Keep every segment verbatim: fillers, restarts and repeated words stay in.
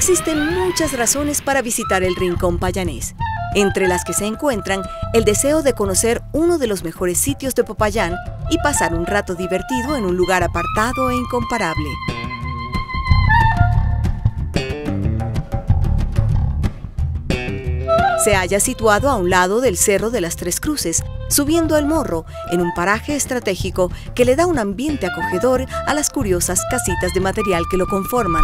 Existen muchas razones para visitar el Rincón Payanés, entre las que se encuentran el deseo de conocer uno de los mejores sitios de Popayán y pasar un rato divertido en un lugar apartado e incomparable. Se halla situado a un lado del Cerro de las Tres Cruces, subiendo el Morro, en un paraje estratégico que le da un ambiente acogedor a las curiosas casitas de material que lo conforman.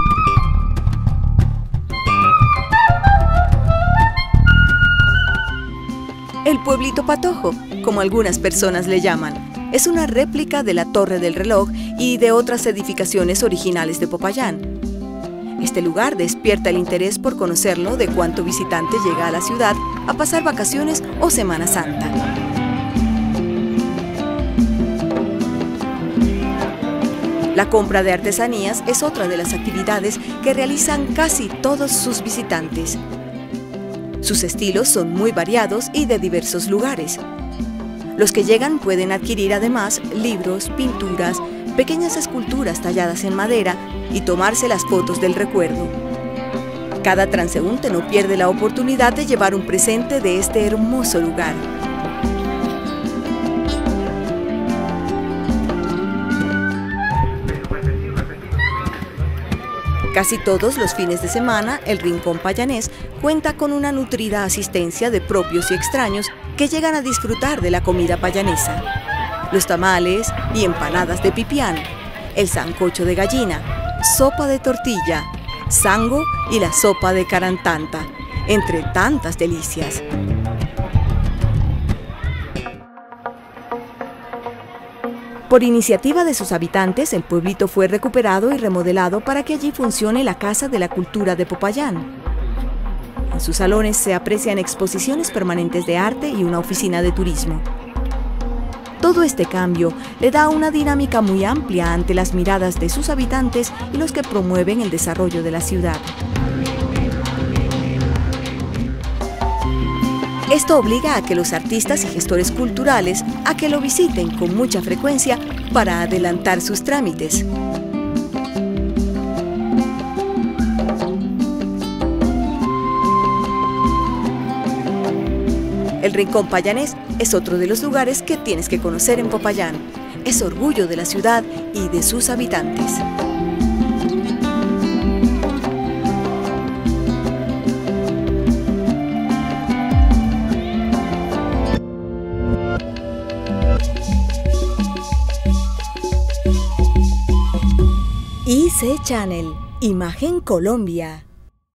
El Pueblito Patojo, como algunas personas le llaman, es una réplica de la Torre del Reloj y de otras edificaciones originales de Popayán. Este lugar despierta el interés por conocerlo de cuánto visitante llega a la ciudad a pasar vacaciones o Semana Santa. La compra de artesanías es otra de las actividades que realizan casi todos sus visitantes. Sus estilos son muy variados y de diversos lugares. Los que llegan pueden adquirir además libros, pinturas, pequeñas esculturas talladas en madera y tomarse las fotos del recuerdo. Cada transeúnte no pierde la oportunidad de llevar un presente de este hermoso lugar. Casi todos los fines de semana, el Rincón Payanés cuenta con una nutrida asistencia de propios y extraños que llegan a disfrutar de la comida payanesa. Los tamales y empanadas de pipián, el sancocho de gallina, sopa de tortilla, sango y la sopa de carantanta, entre tantas delicias. Por iniciativa de sus habitantes, el pueblito fue recuperado y remodelado para que allí funcione la Casa de la Cultura de Popayán. En sus salones se aprecian exposiciones permanentes de arte y una oficina de turismo. Todo este cambio le da una dinámica muy amplia ante las miradas de sus habitantes y los que promueven el desarrollo de la ciudad. Esto obliga a que los artistas y gestores culturales a que lo visiten con mucha frecuencia para adelantar sus trámites. El Rincón Payanés es otro de los lugares que tienes que conocer en Popayán. Es orgullo de la ciudad y de sus habitantes. I C Channel, Imagen Colombia.